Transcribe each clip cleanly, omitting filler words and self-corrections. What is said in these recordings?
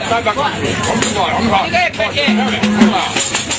Vamos embora, vamos lá. Diga aí, Pequê. Vamos lá.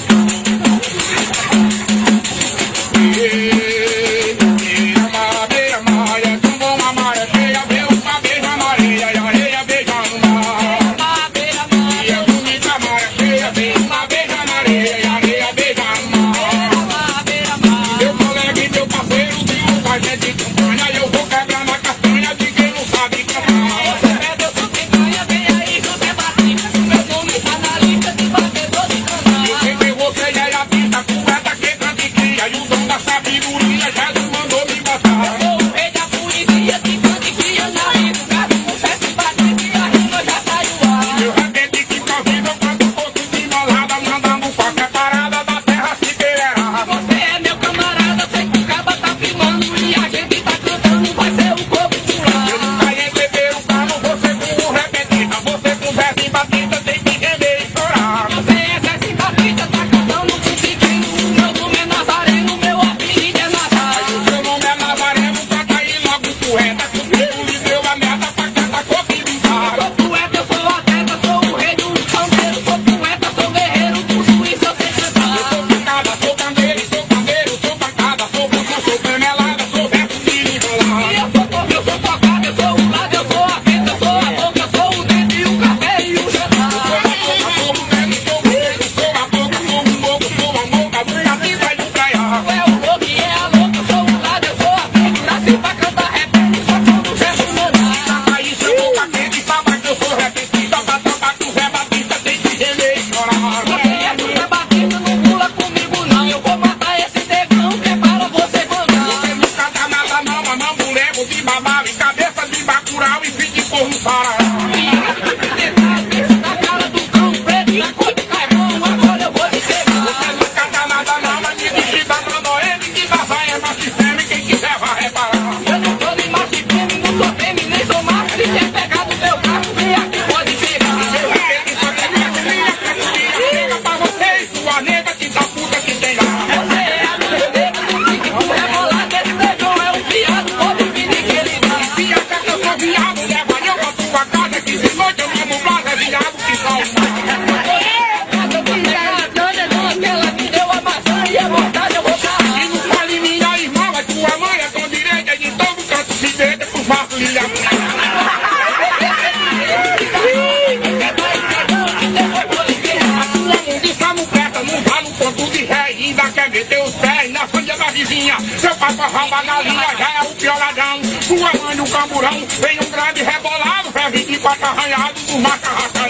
Seu pai pra roubar galinha já é o pioladão. Sua mãe no camburão, vem um grande rebolado, é 24 arranhado do macarracão.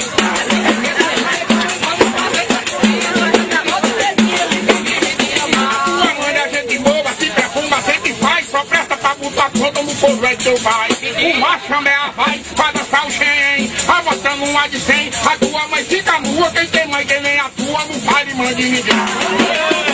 Sua mãe é gente boa, se perfuma, sempre faz, só presta pra botar conta no povo é teu pai. O macho também vai dançar o xen, vai botando um de 100, a tua mãe fica nua, quem tem mãe que nem a tua, não faz de mãe de ninguém.